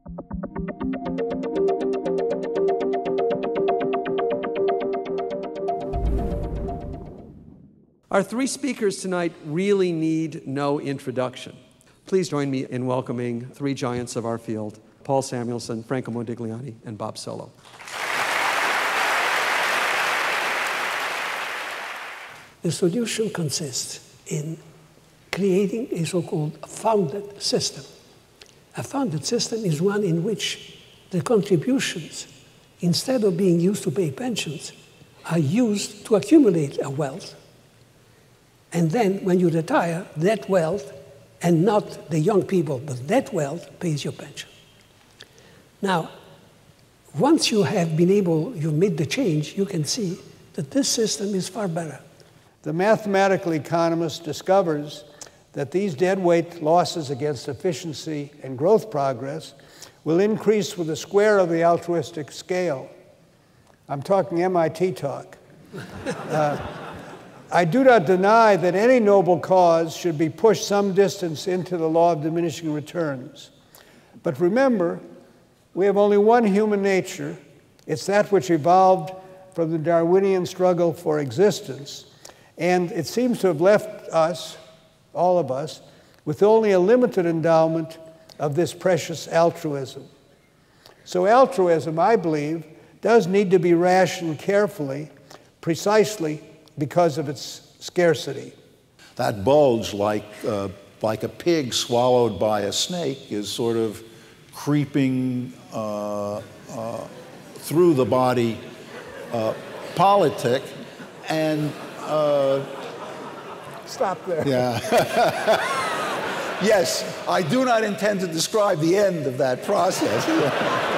Our three speakers tonight really need no introduction. Please join me in welcoming three giants of our field: Paul Samuelson, Franco Modigliani, and Bob Solow. The solution consists in creating a so-called founded system. A founded system is one in which the contributions, instead of being used to pay pensions, are used to accumulate a wealth. And then when you retire, that wealth, and not the young people, but that wealth pays your pension. Now, once you have been able, you made the change, you can see that this system is far better. The mathematical economist discovers that these deadweight losses against efficiency and growth progress will increase with the square of the altruistic scale. I'm talking MIT talk. I do not deny that any noble cause should be pushed some distance into the law of diminishing returns. But remember, we have only one human nature. It's that which evolved from the Darwinian struggle for existence. And it seems to have left us, all of us, with only a limited endowment of this precious altruism. So altruism, I believe, does need to be rationed carefully, precisely because of its scarcity. That bulge, like a pig swallowed by a snake, is sort of creeping through the body politic, and Stop there. yeah. Yes, I do not intend to describe the end of that process.